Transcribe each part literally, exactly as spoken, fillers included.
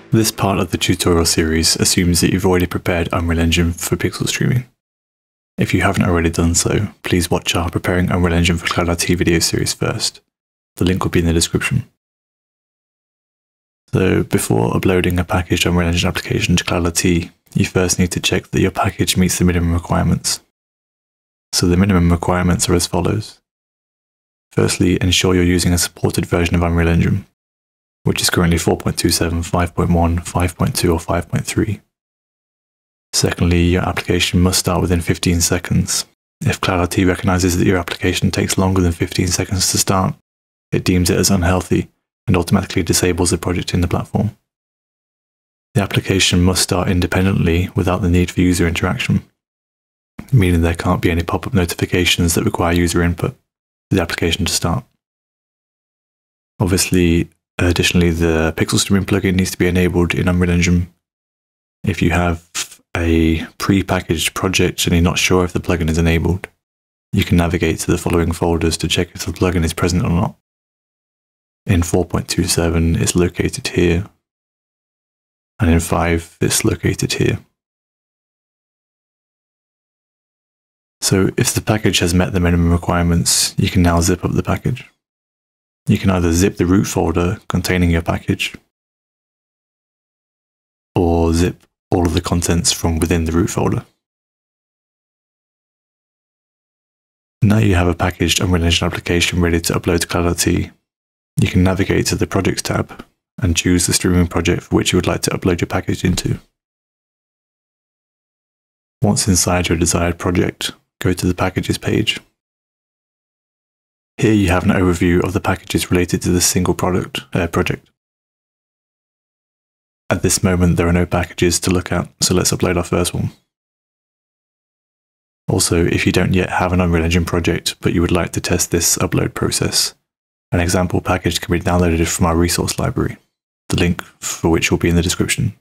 This part of the tutorial series assumes that you've already prepared Unreal Engine for pixel streaming. If you haven't already done so, please watch our Preparing Unreal Engine for Cloud I T video series first. The link will be in the description. So before uploading a packaged Unreal Engine application to Cloud I T, you first need to check that your package meets the minimum requirements. So the minimum requirements are as follows. Firstly, ensure you're using a supported version of Unreal Engine, which is currently four point two seven, five point one, five point two or five point three. Secondly, your application must start within fifteen seconds. If Cloud I T recognizes that your application takes longer than fifteen seconds to start, it deems it as unhealthy and automatically disables the project in the platform. The application must start independently without the need for user interaction, meaning there can't be any pop-up notifications that require user input for the application to start. Obviously, additionally, the pixel streaming plugin needs to be enabled in Unreal Engine. If you have a pre-packaged project and you're not sure if the plugin is enabled, you can navigate to the following folders to check if the plugin is present or not. In four point two seven, it's located here, and in five, it's located here. So if the package has met the minimum requirements, you can now zip up the package. You can either zip the root folder containing your package, or zip all of the contents from within the root folder. Now you have a packaged Unreal Engine application ready to upload to Cloud I T. You can navigate to the Projects tab and choose the streaming project for which you would like to upload your package into. Once inside your desired project, go to the Packages page. Here you have an overview of the packages related to this single product, uh, project. At this moment there are no packages to look at, so let's upload our first one. Also, if you don't yet have an Unreal Engine project but you would like to test this upload process, an example package can be downloaded from our resource library, the link for which will be in the description.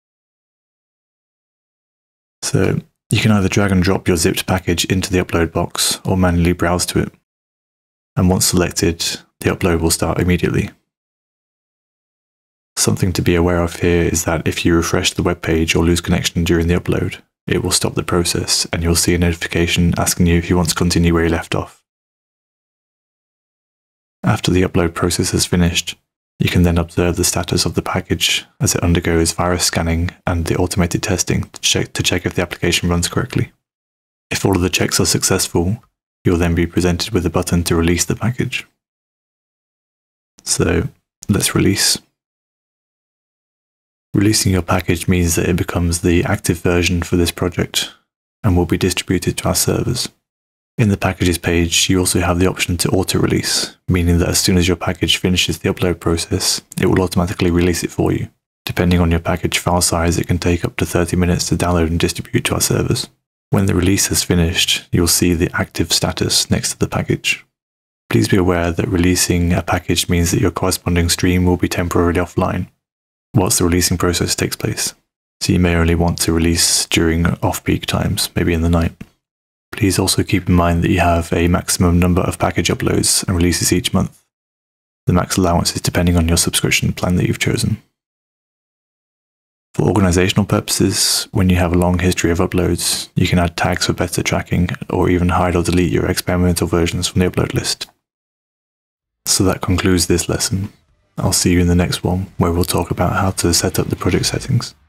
So you can either drag and drop your zipped package into the upload box or manually browse to it. And once selected, the upload will start immediately. Something to be aware of here is that if you refresh the web page or lose connection during the upload, it will stop the process and you'll see a notification asking you if you want to continue where you left off. After the upload process has finished, you can then observe the status of the package as it undergoes virus scanning and the automated testing to check, to check if the application runs correctly. If all of the checks are successful, you'll then be presented with a button to release the package. So let's release. Releasing your package means that it becomes the active version for this project and will be distributed to our servers. In the Packages page, you also have the option to auto-release, meaning that as soon as your package finishes the upload process, it will automatically release it for you. Depending on your package file size, it can take up to thirty minutes to download and distribute to our servers. When the release has finished, you'll see the active status next to the package. Please be aware that releasing a package means that your corresponding stream will be temporarily offline whilst the releasing process takes place. So you may only want to release during off-peak times, maybe in the night. Please also keep in mind that you have a maximum number of package uploads and releases each month. The max allowance is depending on your subscription plan that you've chosen. For organizational purposes, when you have a long history of uploads, you can add tags for better tracking or even hide or delete your experimental versions from the upload list. So that concludes this lesson. I'll see you in the next one, where we'll talk about how to set up the project settings.